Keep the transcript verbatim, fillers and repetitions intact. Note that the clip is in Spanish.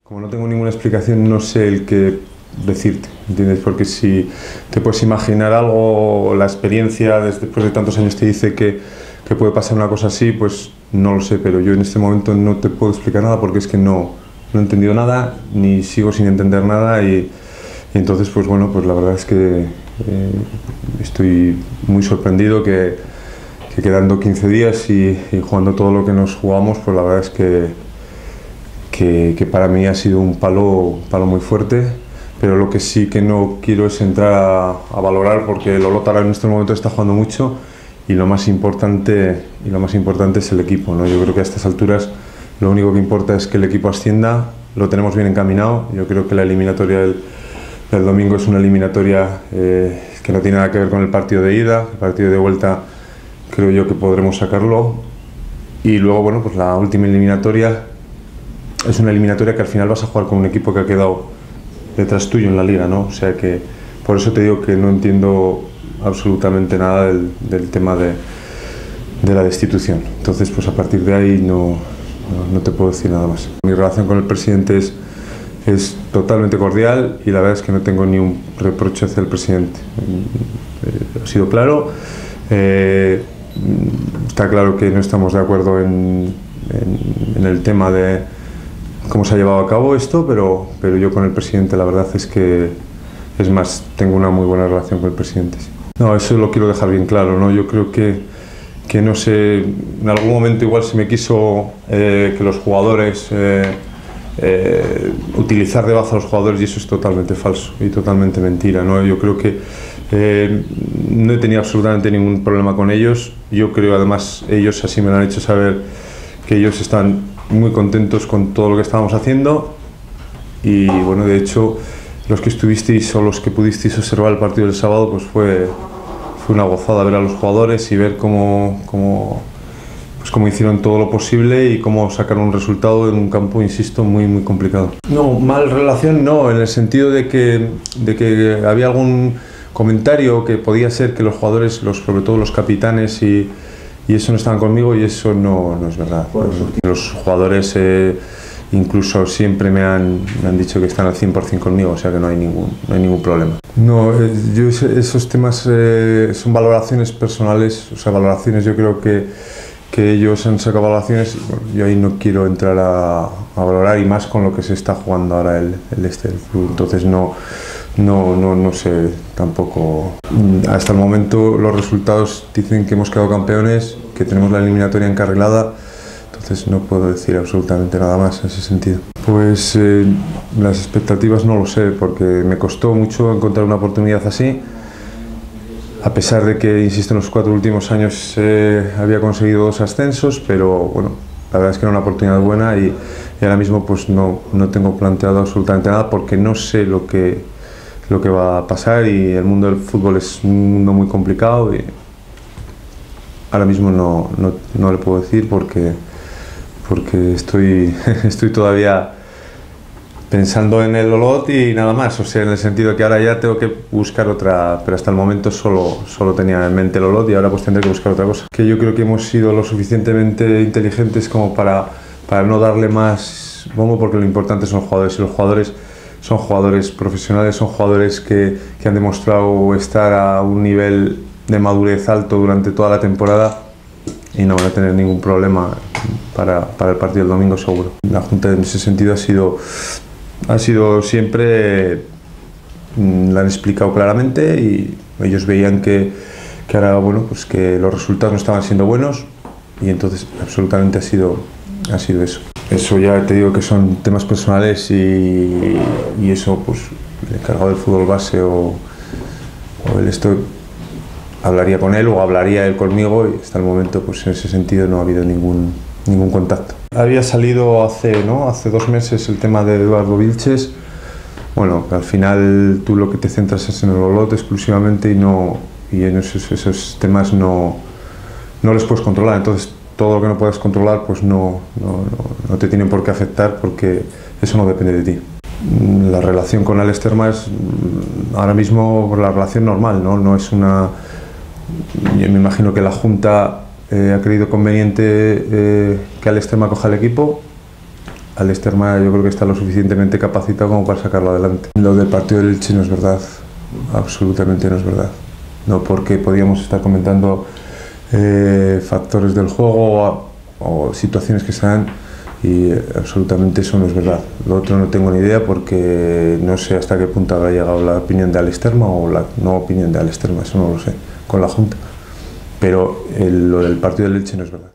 Como no tengo ninguna explicación, no sé el qué decirte, ¿entiendes? Porque si te puedes imaginar algo, la experiencia después de tantos años te dice que, que puede pasar una cosa así, pues no lo sé, pero yo en este momento no te puedo explicar nada porque es que no, no he entendido nada, ni sigo sin entender nada y, y entonces, pues bueno, pues la verdad es que eh, estoy muy sorprendido que, que quedando quince días y, y jugando todo lo que nos jugamos, pues la verdad es que Que, que para mí ha sido un palo, palo muy fuerte, pero lo que sí que no quiero es entrar a, a valorar porque el Olot ahora en este momento está jugando mucho y lo más importante, y lo más importante es el equipo, ¿no? Yo creo que a estas alturas lo único que importa es que el equipo ascienda, lo tenemos bien encaminado. Yo creo que la eliminatoria del, del domingo es una eliminatoria eh, que no tiene nada que ver con el partido de ida. El partido de vuelta creo yo que podremos sacarlo y luego, bueno, pues la última eliminatoria es una eliminatoria que al final vas a jugar con un equipo que ha quedado detrás tuyo en la liga, ¿no? O sea que por eso te digo que no entiendo absolutamente nada del, del tema de, de la destitución. Entonces, pues a partir de ahí no, no, no te puedo decir nada más. Mi relación con el presidente es, es totalmente cordial y la verdad es que no tengo ni un reproche hacia el presidente. Eh, ha sido claro. Eh, está claro que no estamos de acuerdo en, en, en el tema de cómo se ha llevado a cabo esto, pero, pero yo con el presidente la verdad es que, es más, tengo una muy buena relación con el presidente. Sí. No, eso lo quiero dejar bien claro, ¿no? Yo creo que, que no sé, en algún momento igual se me quiso eh, que los jugadores, eh, eh, utilizar de baza a los jugadores y eso es totalmente falso y totalmente mentira, ¿no? Yo creo que eh, no he tenido absolutamente ningún problema con ellos. Yo creo, además, ellos así me lo han hecho saber, que ellos están muy contentos con todo lo que estábamos haciendo y bueno, de hecho los que estuvisteis o los que pudisteis observar el partido del sábado, pues fue, fue una gozada ver a los jugadores y ver cómo, cómo, pues cómo hicieron todo lo posible y cómo sacaron un resultado en un campo, insisto, muy muy complicado. No, mal relación no, en el sentido de que, de que había algún comentario que podía ser que los jugadores, los, sobre todo los capitanes y Y eso no estaban conmigo y eso no, no es verdad. Los jugadores eh, incluso siempre me han, me han dicho que están al cien por cien conmigo, o sea que no hay ningún, no hay ningún problema. No, eh, yo esos temas eh, son valoraciones personales, o sea, valoraciones, yo creo que, que ellos han sacado valoraciones y bueno, yo ahí no quiero entrar a, a valorar y más con lo que se está jugando ahora el, el este del club, entonces no... No, no, no sé tampoco. Hasta el momento los resultados dicen que hemos quedado campeones, que tenemos la eliminatoria encarrilada, entonces no puedo decir absolutamente nada más en ese sentido. Pues eh, las expectativas no lo sé, porque me costó mucho encontrar una oportunidad así, a pesar de que, insisto, en los cuatro últimos años eh, había conseguido dos ascensos, pero bueno, la verdad es que era una oportunidad buena y, y ahora mismo pues no, no tengo planteado absolutamente nada porque no sé lo que lo que va a pasar y el mundo del fútbol es un mundo muy complicado y ahora mismo no, no, no le puedo decir porque, porque estoy, estoy todavía pensando en el Olot y nada más, o sea, en el sentido que ahora ya tengo que buscar otra, pero hasta el momento solo, solo tenía en mente el Olot y ahora pues tendré que buscar otra cosa. Que yo creo que hemos sido lo suficientemente inteligentes como para, para no darle más bombo porque lo importante son los jugadores y los jugadores son jugadores profesionales, son jugadores que, que han demostrado estar a un nivel de madurez alto durante toda la temporada y no van a tener ningún problema para, para el partido del domingo seguro. La Junta en ese sentido ha sido, ha sido siempre, la han explicado claramente y ellos veían que, que ahora, bueno, pues que los resultados no estaban siendo buenos y entonces absolutamente ha sido, ha sido eso. Eso ya te digo que son temas personales y, y eso pues el encargado del fútbol base o, o el esto hablaría con él o hablaría él conmigo y hasta el momento pues en ese sentido no ha habido ningún, ningún contacto. Había salido hace, ¿no? hace dos meses el tema de Eduardo Vilches, bueno, al final tú lo que te centras es en el Olot exclusivamente y, no, y en esos, esos temas no, no los puedes controlar, entonces todo lo que no puedes controlar pues no, no, no, no te tienen por qué afectar porque eso no depende de ti. La relación con Alex Terma es ahora mismo la relación normal, no, no es una... Yo me imagino que la Junta eh, ha creído conveniente eh, que Alex Terma coja el equipo Alister Maya yo creo que está lo suficientemente capacitado como para sacarlo adelante. Lo del partido del Elche no es verdad, absolutamente no es verdad. No porque podíamos estar comentando eh, factores del juego o, o situaciones que se dan y eh, absolutamente eso no es verdad. Lo otro no tengo ni idea porque no sé hasta qué punto habrá llegado la opinión de Alister Maya o la no opinión de Alister Maya, eso no lo sé, con la Junta. Pero el, lo del partido del Elche no es verdad.